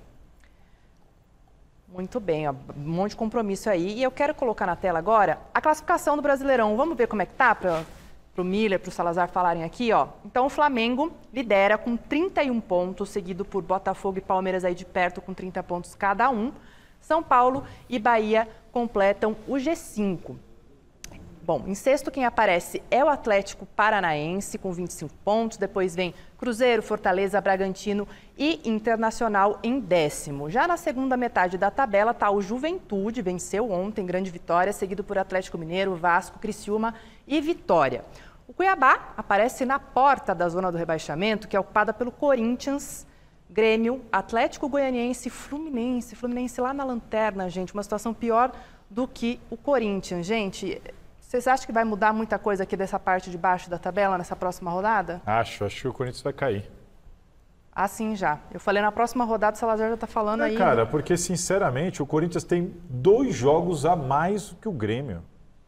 Muito bem, ó, um monte de compromisso aí. E eu quero colocar na tela agora a classificação do Brasileirão. Vamos ver como é que tá para o Miller, para o Salazar falarem aqui, ó. Então o Flamengo lidera com 31 pontos, seguido por Botafogo e Palmeiras aí de perto com 30 pontos cada um. São Paulo e Bahia completam o G5. Bom, em sexto quem aparece é o Atlético Paranaense com 25 pontos, depois vem Cruzeiro, Fortaleza, Bragantino e Internacional em 10º. Já na segunda metade da tabela está o Juventude, venceu ontem, grande vitória, seguido por Atlético Mineiro, Vasco, Criciúma e Vitória. O Cuiabá aparece na porta da zona do rebaixamento, que é ocupada pelo Corinthians, Grêmio, Atlético Goianiense e Fluminense. Fluminense lá na lanterna, gente, uma situação pior do que o Corinthians, gente. Vocês acham que vai mudar muita coisa aqui dessa parte de baixo da tabela nessa próxima rodada? Acho que o Corinthians vai cair. Ah, sim, já. Eu falei na próxima rodada, o Salazar já está falando aí. Cara, porque sinceramente o Corinthians tem 2 jogos a mais do que o Grêmio.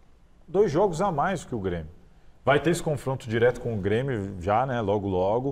2 jogos a mais do que o Grêmio. Vai ter esse confronto direto com o Grêmio já, né, logo.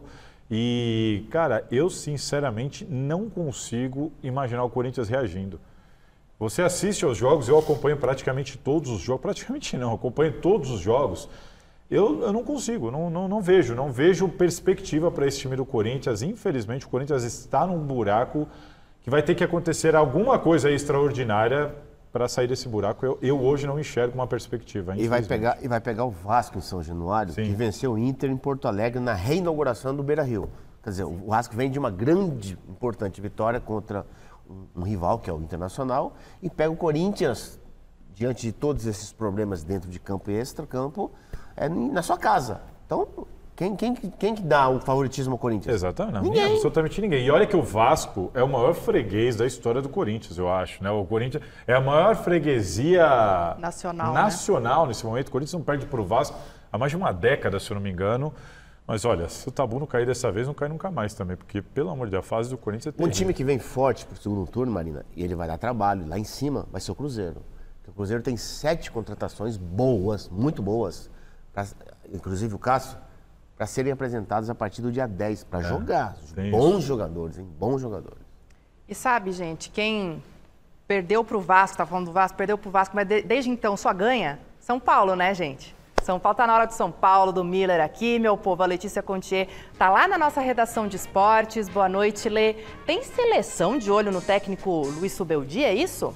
E, cara, eu sinceramente não consigo imaginar o Corinthians reagindo. Você assiste aos jogos, eu acompanho praticamente todos os jogos, acompanho todos os jogos. Eu não consigo, não vejo perspectiva para esse time do Corinthians. Infelizmente, o Corinthians está num buraco que vai ter que acontecer alguma coisa extraordinária para sair desse buraco. Eu hoje não enxergo uma perspectiva. E vai pegar o Vasco em São Januário, que venceu o Inter em Porto Alegre na reinauguração do Beira-Rio. Quer dizer, o Vasco vem de uma grande, importante vitória contra um rival, que é o Internacional, e pega o Corinthians, diante de todos esses problemas dentro de campo e extra-campo, na sua casa. Então, quem que dá o favoritismo ao Corinthians? Exatamente, ninguém. Absolutamente ninguém. E olha que o Vasco é o maior freguês da história do Corinthians, eu acho. Né? O Corinthians é a maior freguesia nacional né? Nesse momento. O Corinthians não perde para o Vasco há mais de uma década, se eu não me engano. Mas olha, se o Tabu não cair dessa vez, não cai nunca mais também, porque, pelo amor de Deus, a fase do Corinthians é terrível. Um time que vem forte pro segundo turno, Marina, e ele vai dar trabalho, lá em cima vai ser o Cruzeiro. O Cruzeiro tem 7 contratações boas, muito boas, inclusive o Cássio, para serem apresentados a partir do dia 10, para jogar. Bons jogadores, hein? Bons jogadores. E sabe, gente, quem perdeu pro Vasco, tá falando do Vasco, perdeu pro Vasco, mas desde então só ganha? São Paulo, né, gente? São Paulo tá na hora do São Paulo, do Miller aqui, meu povo. A Letícia Contier tá lá na nossa redação de esportes. Boa noite, Lê. Tem seleção de olho no técnico Luiz Subeldi, é isso?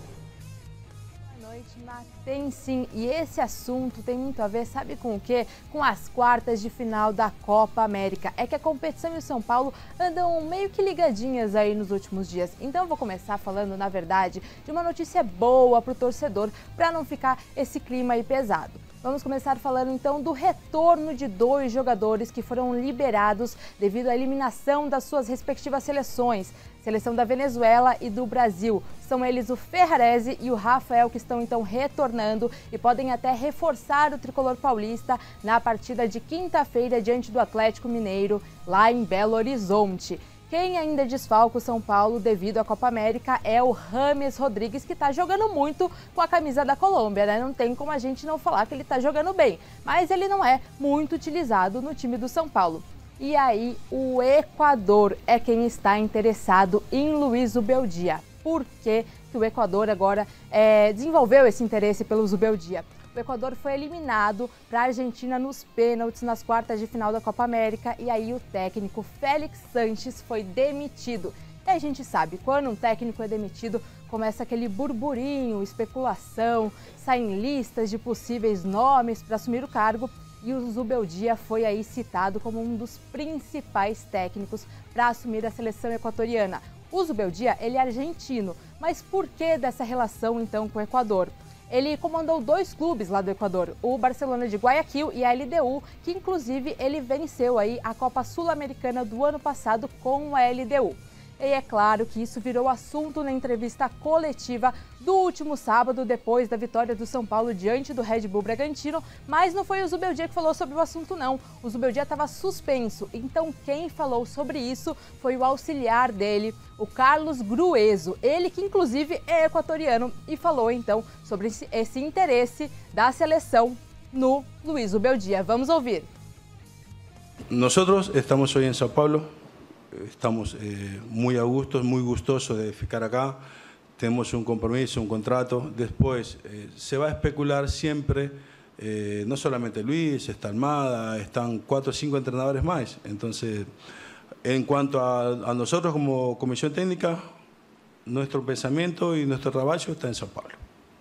Boa noite, Má. Tem sim, e esse assunto tem muito a ver, sabe com o quê? Com as quartas de final da Copa América. É que a competição e o São Paulo andam meio que ligadinhas aí nos últimos dias. Então eu vou começar falando, na verdade, de uma notícia boa pro torcedor, para não ficar esse clima aí pesado. Vamos começar falando então do retorno de 2 jogadores que foram liberados devido à eliminação das suas respectivas seleções. Seleção da Venezuela e do Brasil. São eles o Ferrarese e o Rafael que estão então retornando e podem até reforçar o tricolor paulista na partida de quinta-feira diante do Atlético Mineiro, lá em Belo Horizonte. Quem ainda desfalca o São Paulo devido à Copa América é o James Rodrigues, que está jogando muito com a camisa da Colômbia, né? Não tem como a gente não falar que ele está jogando bem, mas ele não é muito utilizado no time do São Paulo. E aí, o Equador é quem está interessado em Luiz Zubeldia. Por que o Equador agora desenvolveu esse interesse pelo Zubeldia? O Equador foi eliminado para a Argentina nos pênaltis nas quartas de final da Copa América e aí o técnico Félix Sanches foi demitido. E a gente sabe, quando um técnico é demitido, começa aquele burburinho, especulação, saem listas de possíveis nomes para assumir o cargo e o Zubeldia foi aí citado como um dos principais técnicos para assumir a seleção equatoriana. O Zubeldia, ele é argentino, mas por que dessa relação então com o Equador? Ele comandou 2 clubes lá do Equador, o Barcelona de Guayaquil e a LDU, que inclusive ele venceu aí a Copa Sul-Americana do ano passado com a LDU. E é claro que isso virou assunto na entrevista coletiva do último sábado, depois da vitória do São Paulo diante do Red Bull Bragantino, mas não foi o Zubeldia que falou sobre o assunto não, o Zubeldia estava suspenso, então quem falou sobre isso foi o auxiliar dele, o Carlos Grueso, ele que inclusive é equatoriano e falou então sobre esse interesse da seleção no Luiz Zubeldia. Vamos ouvir. Nós estamos hoje em São Paulo. Estamos muy a gusto, muy gustosos de ficar acá. Tenemos un compromiso, un contrato. Después se va a especular siempre, no solamente Luis, está Almada, están 4 o 5 entrenadores más. Entonces, en cuanto a nosotros como comisión técnica, nuestro pensamiento y nuestro trabajo está en São Paulo.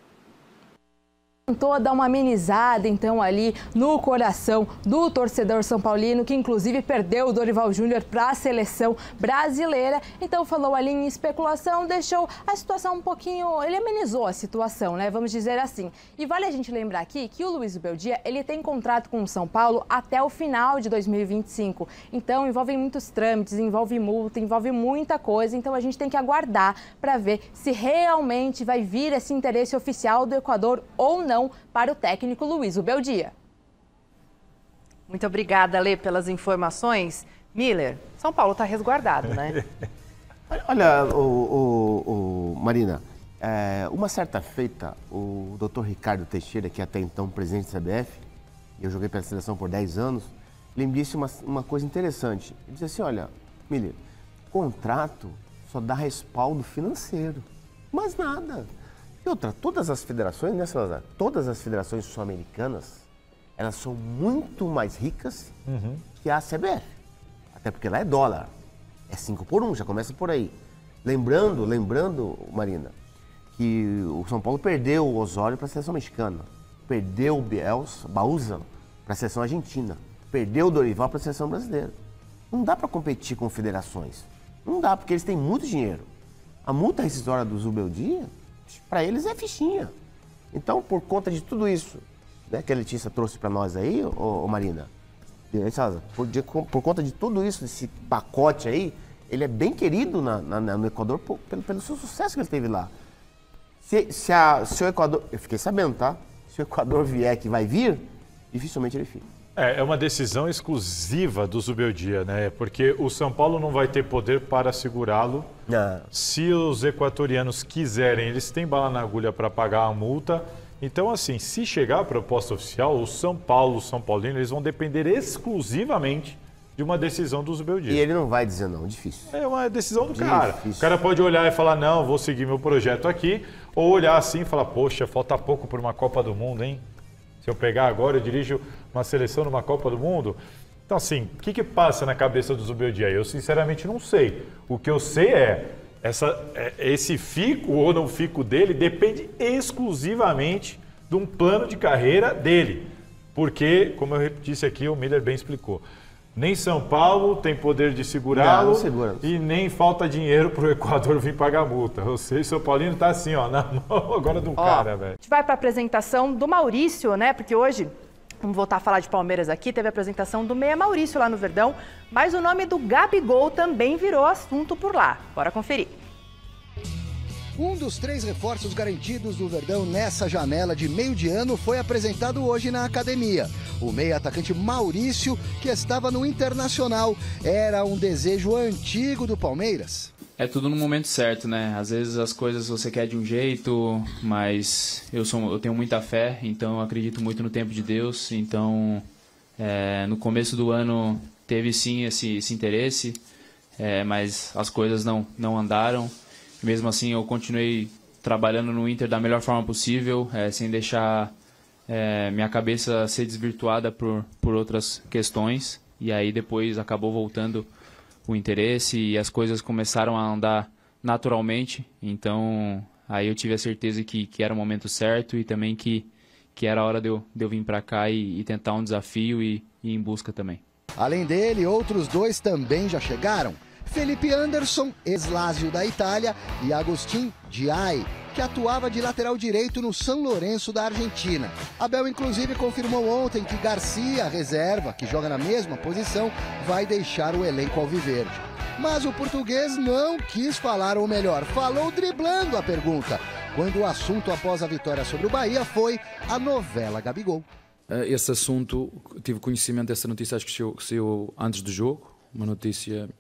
Tentou dar uma amenizada, então, ali no coração do torcedor são paulino, que inclusive perdeu o Dorival Júnior para a seleção brasileira. Então, falou ali em especulação, deixou a situação um pouquinho... Ele amenizou a situação, né? Vamos dizer assim. E vale a gente lembrar aqui que o Luiz Zubeldia, ele tem contrato com o São Paulo até o final de 2025. Então, envolve muitos trâmites, envolve multa, envolve muita coisa. Então, a gente tem que aguardar para ver se realmente vai vir esse interesse oficial do Equador ou não para o técnico Luiz Zubeldia. Muito obrigada, Lê, pelas informações. Miller, São Paulo está resguardado, né? Olha, Marina, uma certa feita, o Dr. Ricardo Teixeira, que até então presidente da CBF, eu joguei pela seleção por 10 anos, ele me disse uma coisa interessante. Ele disse assim, olha, Miller, contrato só dá respaldo financeiro, mas nada. E outra, todas as federações, né, Salazar? Todas as federações sul-americanas, elas são muito mais ricas que a CBF. Até porque lá é dólar. É 5 por 1, já começa por aí. Lembrando, Marina, que o São Paulo perdeu o Osório para a seleção mexicana. Perdeu o Baúza para a seleção argentina. Perdeu o Dorival para a seleção brasileira. Não dá para competir com federações. Não dá, porque eles têm muito dinheiro. A multa rescisória do Zubeldia, para eles é fichinha. Então, por conta de tudo isso, né, que a Letícia trouxe para nós aí, Marina, por conta de tudo isso, desse pacote aí, ele é bem querido no Equador pelo seu sucesso que ele teve lá. Se o Equador, eu fiquei sabendo, tá? Se o Equador vier, que vai vir, dificilmente ele fica. É uma decisão exclusiva do Zubeldia, né? Porque o São Paulo não vai ter poder para segurá-lo. Se os equatorianos quiserem, eles têm bala na agulha para pagar a multa. Então, assim, se chegar a proposta oficial, o São Paulo, os São Paulinos, eles vão depender exclusivamente de uma decisão do Zubeldia. E ele não vai dizer não, difícil. É uma decisão do cara. O cara pode olhar e falar, não, vou seguir meu projeto aqui. Ou olhar assim e falar, poxa, falta pouco para uma Copa do Mundo, hein? Se eu pegar agora, eu dirijo uma seleção numa Copa do Mundo. Então, assim, o que passa na cabeça do Zubeldia? Eu, sinceramente, não sei. O que eu sei esse fico ou não fico dele depende exclusivamente de um plano de carreira dele. Porque, como eu disse aqui, o Miller bem explicou, nem São Paulo tem poder de segurá-lo e nem falta dinheiro para o Equador vir pagar a multa. Ou seja, o São Paulino está assim, ó, na mão agora do cara, velho. A gente vai para a apresentação do Maurício, né? Porque hoje, vamos voltar a falar de Palmeiras aqui, teve a apresentação do meia Maurício lá no Verdão, mas o nome do Gabigol também virou assunto por lá. Bora conferir. Um dos 3 reforços garantidos do Verdão nessa janela de meio de ano foi apresentado hoje na academia. O meia-atacante Maurício, que estava no Internacional, era um desejo antigo do Palmeiras. É tudo no momento certo, né? Às vezes as coisas você quer de um jeito, mas eu tenho muita fé, então eu acredito muito no tempo de Deus. Então, no começo do ano teve sim esse interesse, mas as coisas não andaram. Mesmo assim, eu continuei trabalhando no Inter da melhor forma possível, sem deixar minha cabeça ser desvirtuada por outras questões. E aí depois acabou voltando o interesse e as coisas começaram a andar naturalmente. Então, aí eu tive a certeza que era o momento certo e também que era a hora de eu vir para cá e tentar um desafio e ir em busca também. Além dele, outros 2 também já chegaram. Felipe Anderson, ex-Lazio da Itália, e Agustin Diay, que atuava de lateral direito no São Lourenço da Argentina. Abel, inclusive, confirmou ontem que Garcia, reserva, que joga na mesma posição, vai deixar o elenco alviverde. Mas o português não quis falar, ou melhor, falou driblando a pergunta, quando o assunto após a vitória sobre o Bahia foi a novela Gabigol. Esse assunto, tive conhecimento dessa notícia, acho que saiu antes do jogo, uma notícia...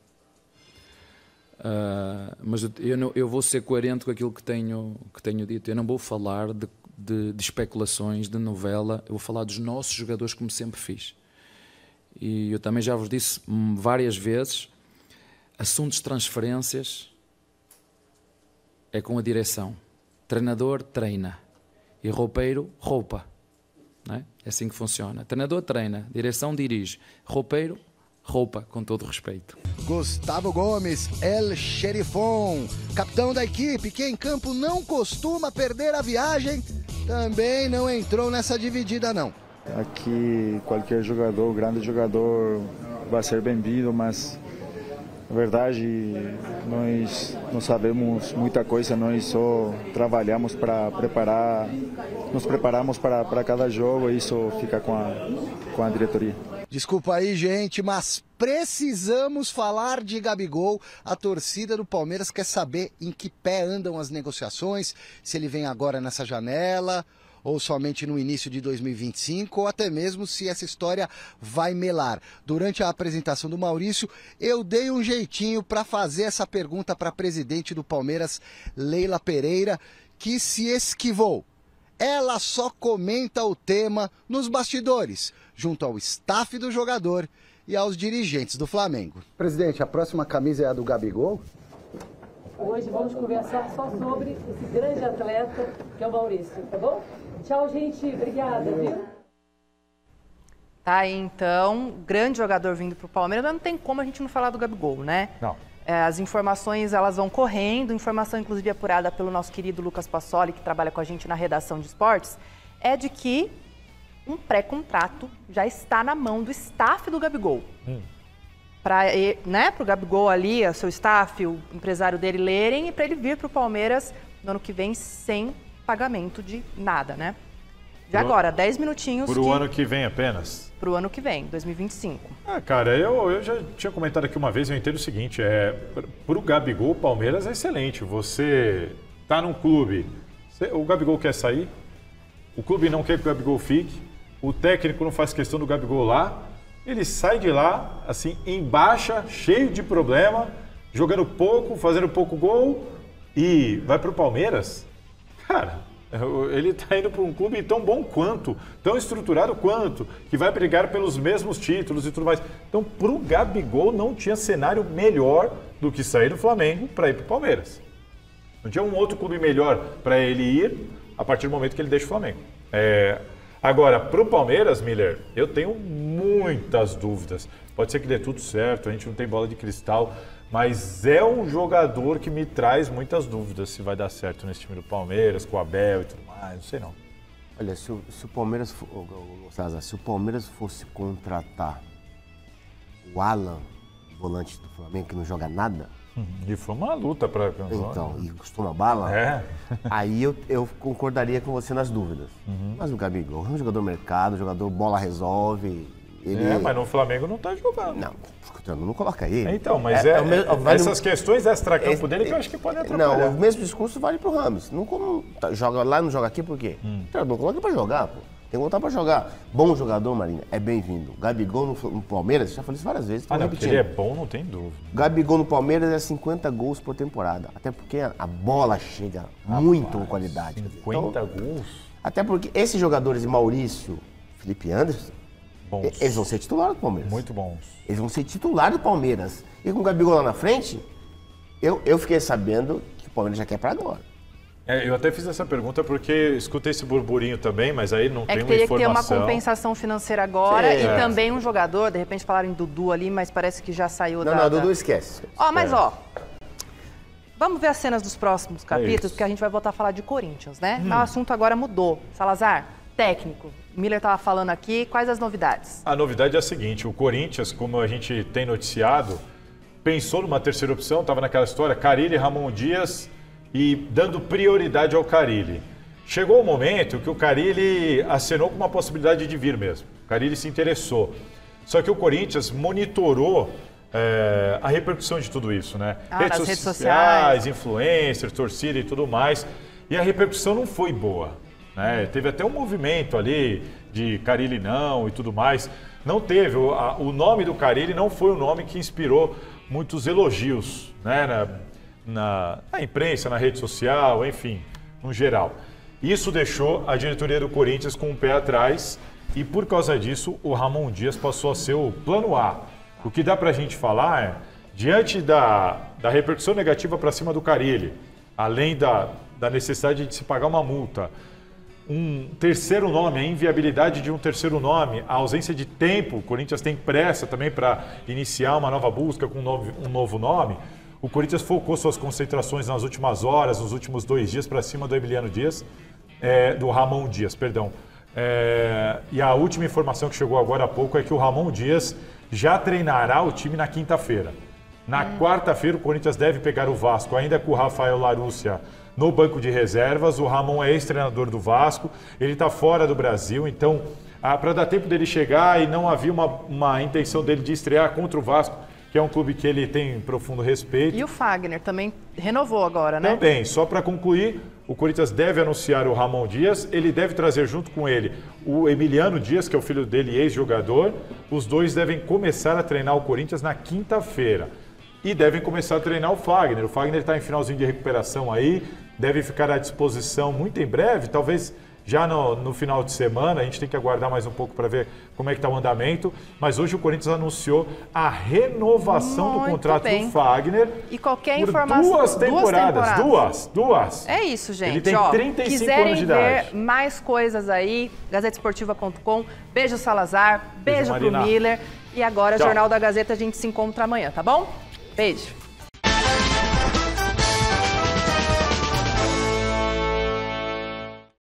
mas eu vou ser coerente com aquilo que tenho dito. Eu não vou falar de especulações, de novela. Eu vou falar dos nossos jogadores, como sempre fiz. E eu também já vos disse várias vezes, assuntos de transferências é com a direção. Treinador treina e roupeiro roupa, não é? É assim que funciona. Treinador treina, direção dirige, roupeiro roupa, com todo respeito. Gustavo Gomes, El Xerifon, capitão da equipe, que em campo não costuma perder a viagem, também não entrou nessa dividida não. Aqui qualquer jogador, grande jogador, vai ser bem-vindo, mas na verdade nós não sabemos muita coisa, nós só trabalhamos para preparar, nos preparamos para cada jogo e isso fica com a diretoria. Desculpa aí, gente, mas precisamos falar de Gabigol. A torcida do Palmeiras quer saber em que pé andam as negociações, se ele vem agora nessa janela ou somente no início de 2025, ou até mesmo se essa história vai melar. Durante a apresentação do Maurício, eu dei um jeitinho para fazer essa pergunta para a presidente do Palmeiras, Leila Pereira, que se esquivou. Ela só comenta o tema nos bastidores, junto ao staff do jogador e aos dirigentes do Flamengo. Presidente, a próxima camisa é a do Gabigol? Hoje vamos conversar só sobre esse grande atleta que é o Maurício, tá bom? Tchau, gente. Obrigada, viu? Tá aí, então, grande jogador vindo pro Palmeiras, mas não tem como a gente não falar do Gabigol, né? Não. As informações, elas vão correndo, informação inclusive apurada pelo nosso querido Lucas Passoli, que trabalha com a gente na redação de esportes, é de que um pré-contrato já está na mão do staff do Gabigol. Para o Gabigol ali, o seu staff, o empresário dele lerem e para ele vir para o Palmeiras no ano que vem sem pagamento de nada, né? De agora, 10 minutinhos. Para o ano que vem apenas? Para o ano que vem, 2025. Cara, eu já tinha comentado aqui uma vez, eu entendo o seguinte, para o Gabigol, o Palmeiras é excelente. Você tá num clube, o Gabigol quer sair, o clube não quer que o Gabigol fique, o técnico não faz questão do Gabigol lá, ele sai de lá, assim, em baixa, cheio de problema, jogando pouco, fazendo pouco gol e vai pro Palmeiras? Cara, ele tá indo para um clube tão bom quanto, tão estruturado quanto, que vai brigar pelos mesmos títulos e tudo mais. Então, pro Gabigol não tinha cenário melhor do que sair do Flamengo para ir pro Palmeiras. Não tinha um outro clube melhor para ele ir a partir do momento que ele deixa o Flamengo. Agora, pro Palmeiras, Miller, eu tenho muitas dúvidas. Pode ser que dê tudo certo, a gente não tem bola de cristal, mas é um jogador que me traz muitas dúvidas se vai dar certo nesse time do Palmeiras, com o Abel e tudo mais, não sei não. Olha, se o Palmeiras, se o Palmeiras fosse contratar o Alan, volante do Flamengo, que não joga nada... E foi uma luta para... Então, e costuma bala, aí eu concordaria com você nas dúvidas. Mas o Gabigol é um jogador mercado, jogador bola resolve... mas no Flamengo não tá jogando. Não coloca ele. Então, mas essas questões extra-campo dele que eu acho que podem atrapalhar. Não, o mesmo discurso vale pro Rames. Não joga lá, não joga aqui, por quê? Não coloca pra jogar, pô. Tem que voltar pra jogar. Bom jogador, Marinho, é bem-vindo. Gabigol no Palmeiras, já falei isso várias vezes. Não, porque ele é bom, não tem dúvida. Gabigol no Palmeiras é 50 gols por temporada. Até porque a bola chega muito com qualidade. 50 gols? Até porque esses jogadores, Maurício, Felipe Anderson, eles vão ser titular do Palmeiras. Muito bons. Eles vão ser titular do Palmeiras. E com o Gabigol lá na frente, eu fiquei sabendo que o Palmeiras já quer pra agora. Eu até fiz essa pergunta porque escutei esse burburinho também, mas aí não tem uma informação. Teria que ter uma compensação financeira agora e também um jogador, de repente falaram em Dudu ali, mas parece que já saiu da... Não, Dudu esquece. Vamos ver as cenas dos próximos capítulos, porque a gente vai voltar a falar de Corinthians, né? O assunto agora mudou. Salazar, técnico, Miller estava falando aqui, quais as novidades? A novidade é a seguinte, o Corinthians, como a gente tem noticiado, pensou numa terceira opção, estava naquela história, Carille, Ramon Dias... e dando prioridade ao Carille. Chegou o momento que o Carille acenou com uma possibilidade de vir mesmo. O Carille se interessou. Só que o Corinthians monitorou a repercussão de tudo isso, né? Redes sociais, influencers, torcida e tudo mais. E a repercussão não foi boa, né? Teve até um movimento ali de Carille não e tudo mais. Não teve. O nome do Carille não foi o nome que inspirou muitos elogios, né? Na imprensa, na rede social, enfim, no geral. Isso deixou a diretoria do Corinthians com o pé atrás e, por causa disso, o Ramon Dias passou a ser o plano A. O que dá pra gente falar é, diante da repercussão negativa para cima do Carille, além da necessidade de se pagar uma multa, um terceiro nome, a inviabilidade de um terceiro nome, a ausência de tempo, o Corinthians tem pressa também para iniciar uma nova busca com um novo nome. O Corinthians focou suas concentrações nas últimas horas, nos últimos 2 dias, para cima do Emiliano Dias, do Ramon Dias, perdão. E a última informação que chegou agora há pouco é que o Ramon Dias já treinará o time na quinta-feira. Na quarta-feira, o Corinthians deve pegar o Vasco, ainda com o Rafael Larúcia no banco de reservas. O Ramon é ex-treinador do Vasco, ele está fora do Brasil, então, para dar tempo dele chegar e não havia uma intenção dele de estrear contra o Vasco, que é um clube que ele tem profundo respeito. E o Fagner também renovou agora, né? Também. Só para concluir, o Corinthians deve anunciar o Ramon Dias, ele deve trazer junto com ele o Emiliano Dias, que é o filho dele, ex-jogador. Os dois devem começar a treinar o Corinthians na quinta-feira. E devem começar a treinar o Fagner. O Fagner está em finalzinho de recuperação aí, deve ficar à disposição muito em breve, talvez... Já no final de semana, a gente tem que aguardar mais um pouco para ver como é que está o andamento. Mas hoje o Corinthians anunciou a renovação do contrato do Fagner. E qualquer informação... Duas temporadas. Duas. É isso, gente. Ele tem 35 anos de idade. Quiserem ver mais coisas aí, gazetesportiva.com. Beijo, Salazar. Beijo pro Miller. E agora, Jornal da Gazeta, a gente se encontra amanhã, tá bom? Beijo.